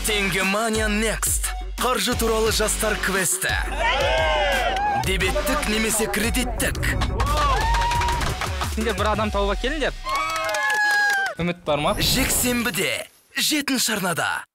Тенгемания Next. Қаржы туралы жастар квесті. Дебеттік немесе кредиттік. Бір адам тауып келіңдер. Үміт бар ма? Жексенбіде, 7 арнада.